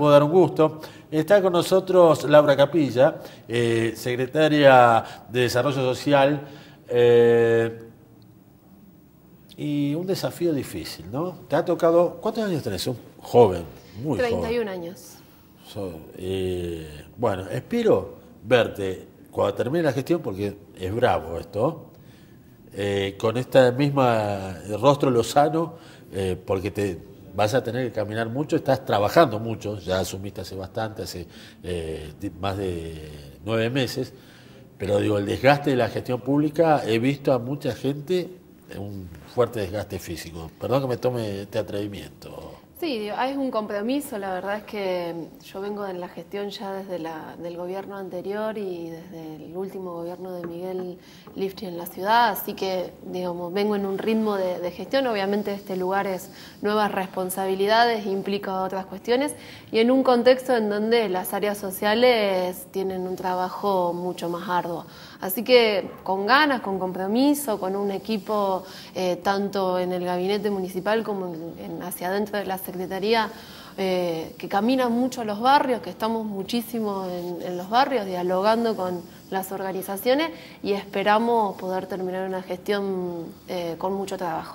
Puedo dar un gusto. Está con nosotros Laura Capilla, secretaria de Desarrollo Social, y un desafío difícil, ¿no? Te ha tocado, ¿cuántos años tenés? Un joven, muy 31 joven. años. Bueno, espero verte cuando termine la gestión, porque es bravo esto, con esta misma rostro lozano, porque te vas a tener que caminar mucho, estás trabajando mucho, ya asumiste hace bastante, hace más de 9 meses, pero digo, el desgaste de la gestión pública, he visto a mucha gente un fuerte desgaste físico. Perdón que me tome este atrevimiento. Sí, es un compromiso, la verdad es que yo vengo en la gestión ya desde del gobierno anterior y desde el último gobierno de Miguel Lifchi en la ciudad, así que digamos, vengo en un ritmo de gestión. Obviamente este lugar es nuevas responsabilidades, implica otras cuestiones y en un contexto en donde las áreas sociales tienen un trabajo mucho más arduo. Así que con ganas, con compromiso, con un equipo tanto en el gabinete municipal como hacia adentro de la Secretaría, que camina mucho a los barrios, que estamos muchísimo en los barrios dialogando con las organizaciones y esperamos poder terminar una gestión con mucho trabajo.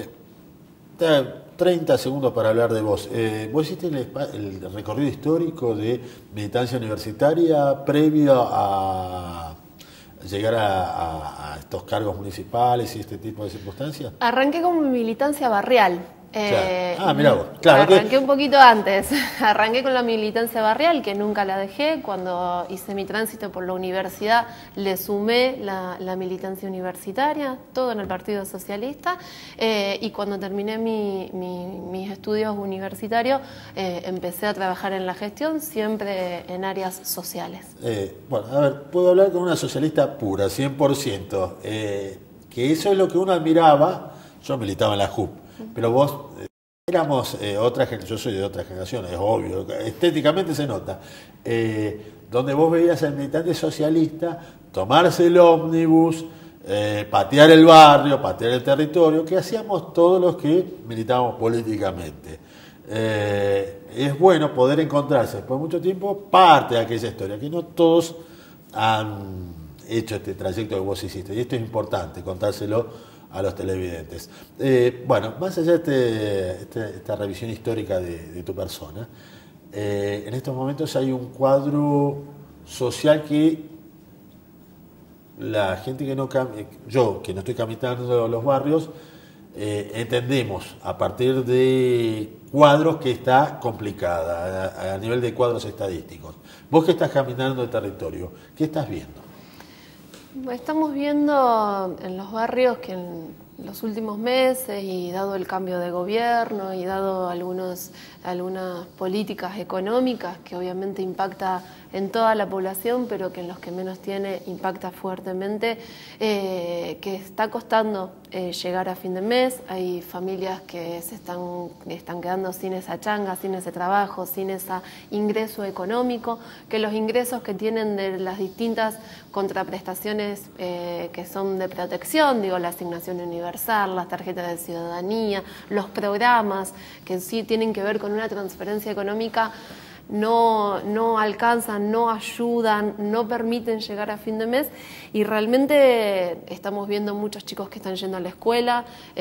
30 segundos para hablar de vos. Vos hiciste el recorrido histórico de militancia universitaria previo a llegar a estos cargos municipales y este tipo de circunstancias. Arranqué con militancia barrial. Claro. Mirá vos. Claro, arranqué un poquito antes. Arranqué con la militancia barrial, que nunca la dejé. Cuando hice mi tránsito por la universidad, le sumé la militancia universitaria, todo en el Partido Socialista. Y cuando terminé mis estudios universitarios, empecé a trabajar en la gestión, siempre en áreas sociales. Bueno, a ver, puedo hablar con una socialista pura, 100%. Que eso es lo que uno admiraba. Yo militaba en la JUP. Pero vos, éramos otra generación, yo soy de otra generación, es obvio, estéticamente se nota, donde vos veías al militante socialista tomarse el ómnibus, patear el barrio, patear el territorio, que hacíamos todos los que militábamos políticamente. Es bueno poder encontrarse después de mucho tiempo parte de aquella historia, que no todos han hecho este trayecto que vos hiciste, y esto es importante, contárselo a los televidentes. Bueno, más allá de esta revisión histórica de tu persona, en estos momentos hay un cuadro social que la gente que no yo que no estoy caminando los barrios, entendemos a partir de cuadros que está complicada a nivel de cuadros estadísticos. Vos que estás caminando el territorio, ¿qué estás viendo? Estamos viendo en los barrios que en los últimos meses, y dado el cambio de gobierno y dado algunas políticas económicas que obviamente impacta en toda la población, pero que en los que menos tiene impacta fuertemente, que está costando llegar a fin de mes. Hay familias que están quedando sin esa changa, sin ese trabajo, sin ese ingreso económico, que los ingresos que tienen de las distintas contraprestaciones que son de protección, digo, la asignación universal, las tarjetas de ciudadanía, los programas que sí tienen que ver con una transferencia económica, no alcanzan, no ayudan, no permiten llegar a fin de mes, y realmente estamos viendo muchos chicos que están yendo a la escuela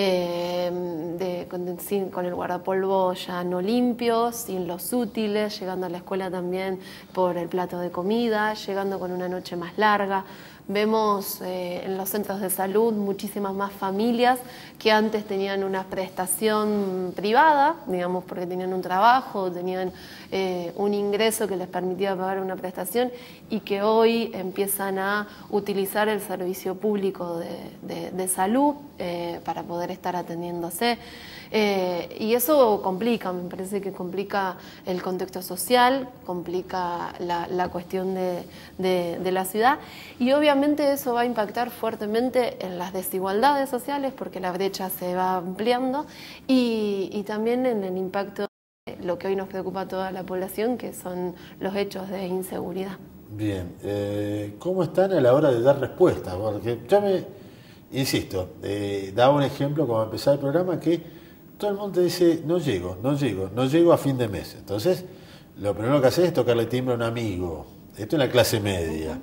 con el guardapolvo ya no limpio, sin los útiles, llegando a la escuela también por el plato de comida, llegando con una noche más larga. Vemos en los centros de salud muchísimas más familias que antes tenían una prestación privada, digamos porque tenían un trabajo, tenían un ingreso que les permitía pagar una prestación, y que hoy empiezan a utilizar el servicio público de salud para poder estar atendiéndose. Y eso complica, me parece que complica el contexto social, complica la cuestión de la ciudad, y obviamente eso va a impactar fuertemente en las desigualdades sociales porque la brecha se va ampliando, y también en el impacto de lo que hoy nos preocupa a toda la población, que son los hechos de inseguridad. Bien, ¿cómo están a la hora de dar respuesta? Porque yo insisto, daba un ejemplo cuando empezaba el programa que todo el mundo te dice, no llego a fin de mes. Entonces, lo primero que haces es tocarle timbre a un amigo. Esto en la clase media.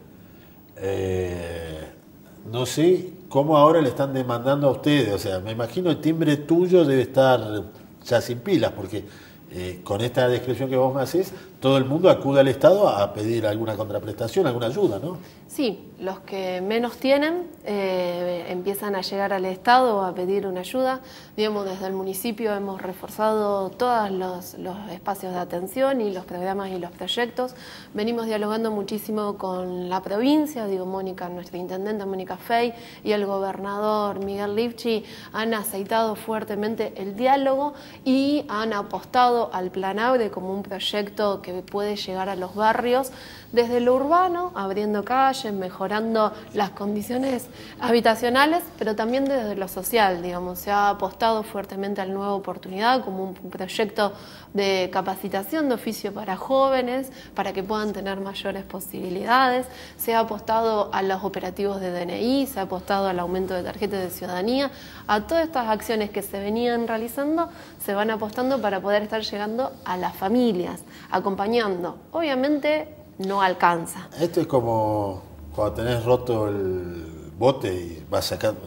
No sé cómo ahora le están demandando a ustedes. O sea, me imagino el timbre tuyo debe estar ya sin pilas, porque con esta descripción que vos me haces, todo el mundo acude al Estado a pedir alguna contraprestación, alguna ayuda, ¿no? Sí, los que menos tienen empiezan a llegar al Estado a pedir una ayuda. Digamos, desde el municipio hemos reforzado todos los espacios de atención y los programas y los proyectos. Venimos dialogando muchísimo con la provincia, digo, Mónica, nuestra intendente Mónica Fey, y el gobernador Miguel Lifchi han aceitado fuertemente el diálogo y han apostado al Plan Abre como un proyecto que puede llegar a los barrios desde lo urbano, abriendo calles, mejorando las condiciones habitacionales, pero también desde lo social, digamos. Se ha apostado fuertemente al Nueva Oportunidad como un proyecto de capacitación de oficio para jóvenes, para que puedan tener mayores posibilidades. Se ha apostado a los operativos de DNI, se ha apostado al aumento de tarjetas de ciudadanía. A todas estas acciones que se venían realizando, se van apostando para poder estar llegando a las familias, acompañando. Obviamente no alcanza. Esto es como cuando tenés roto el bote y vas sacando,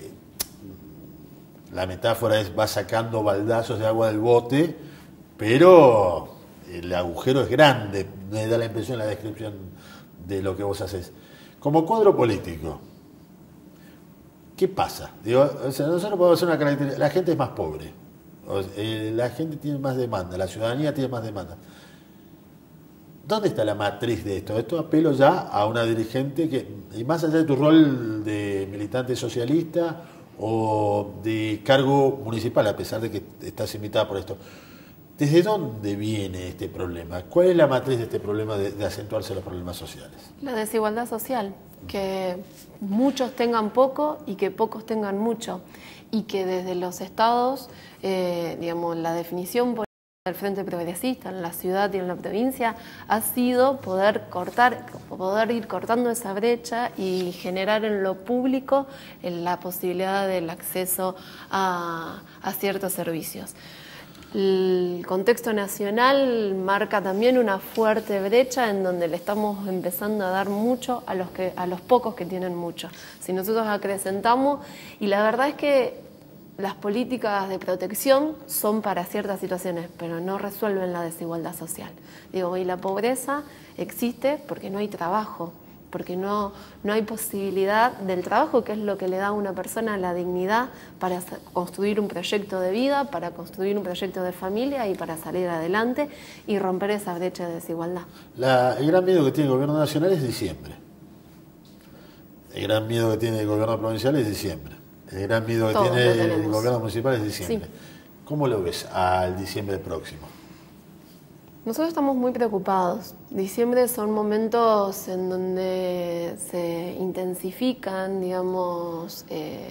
la metáfora es vas sacando baldazos de agua del bote, pero el agujero es grande, me da la impresión la descripción de lo que vos haces. Como cuadro político, ¿qué pasa? Digo, o sea, nosotros podemos hacer una característica, la gente es más pobre, la gente tiene más demanda, la ciudadanía tiene más demanda. ¿Dónde está la matriz de esto? Esto apelo ya a una dirigente que, y más allá de tu rol de militante socialista o de cargo municipal, a pesar de que estás invitada por esto, ¿desde dónde viene este problema? ¿Cuál es la matriz de este problema de acentuarse los problemas sociales? La desigualdad social, que muchos tengan poco y que pocos tengan mucho, y que desde los estados, digamos, la definición del Frente Progresista en la ciudad y en la provincia ha sido poder ir cortando esa brecha y generar en lo público la posibilidad del acceso a ciertos servicios. El contexto nacional marca también una fuerte brecha en donde le estamos empezando a dar mucho a los pocos que tienen mucho. Si nosotros acrecentamos, y la verdad es que las políticas de protección son para ciertas situaciones, pero no resuelven la desigualdad social. Digo, y la pobreza existe porque no hay trabajo, porque no hay posibilidad del trabajo, que es lo que le da a una persona la dignidad para construir un proyecto de vida, para construir un proyecto de familia y para salir adelante y romper esa brecha de desigualdad. El gran miedo que tiene el gobierno nacional es diciembre. El gran miedo que tiene el gobierno provincial es diciembre. El gran miedo que tiene el gobierno municipal es diciembre. Sí. ¿Cómo lo ves al diciembre próximo? Nosotros estamos muy preocupados. Diciembre son momentos en donde se intensifican, digamos,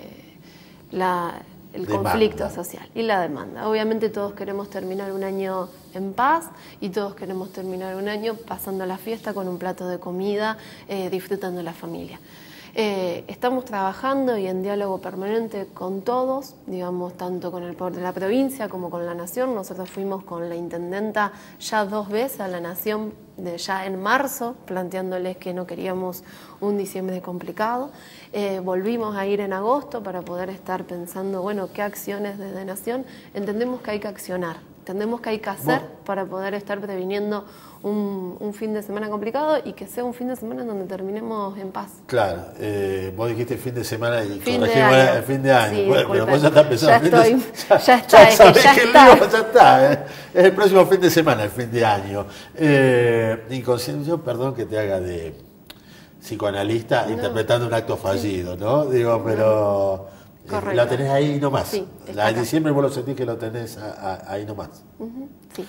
el conflicto social y la demanda. Obviamente todos queremos terminar un año en paz y todos queremos terminar un año pasando la fiesta con un plato de comida, disfrutando la familia. Estamos trabajando y en diálogo permanente con todos, digamos, tanto con el poder de la provincia como con la Nación. Nosotros fuimos con la intendenta ya 2 veces a la Nación, ya en marzo, planteándoles que no queríamos un diciembre complicado. Volvimos a ir en agosto para poder estar pensando, bueno, qué acciones desde Nación entendemos que hay que accionar. Entendemos que hay que hacer para poder estar previniendo un fin de semana complicado y que sea un fin de semana en donde terminemos en paz. Claro, vos dijiste fin de semana y corregimos el fin de año. Sí, bueno, pero vos ya estás pensando. Ya está. Es el próximo fin de semana, el fin de año. Inconsciente, yo perdón que te haga de psicoanalista interpretando un acto fallido, ¿no? Digo, pero... Correcto. La tenés ahí nomás. Sí, la de diciembre vos lo sentís que lo tenés ahí nomás. Sí.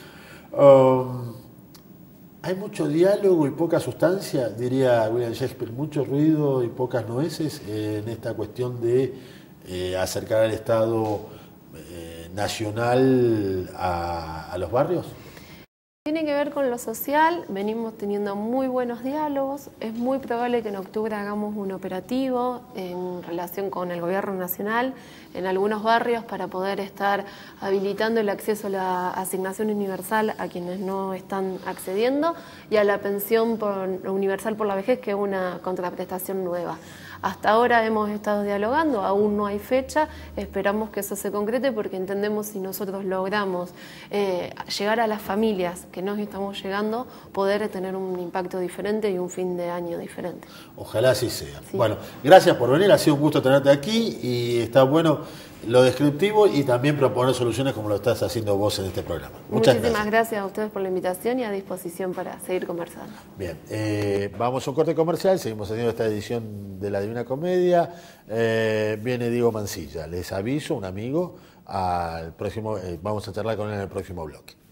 Hay mucho diálogo y poca sustancia, diría William Shakespeare, mucho ruido y pocas nueces en esta cuestión de acercar al Estado nacional a los barrios. Tiene que ver con lo social, venimos teniendo muy buenos diálogos. Es muy probable que en octubre hagamos un operativo en relación con el gobierno nacional en algunos barrios para poder estar habilitando el acceso a la asignación universal a quienes no están accediendo y a la pensión universal por la vejez, que es una contraprestación nueva. Hasta ahora hemos estado dialogando, aún no hay fecha, esperamos que eso se concrete porque entendemos si nosotros logramos llegar a las familias que nos estamos llegando, poder tener un impacto diferente y un fin de año diferente. Ojalá así sea. Sí. Bueno, gracias por venir, ha sido un gusto tenerte aquí y está bueno lo descriptivo y también proponer soluciones como lo estás haciendo vos en este programa. Muchísimas gracias a ustedes por la invitación y a disposición para seguir conversando. Bien, vamos a un corte comercial, seguimos haciendo esta edición de la Divina Comedia. Viene Diego Mancilla, les aviso, un amigo, al próximo, vamos a charlar con él en el próximo bloque.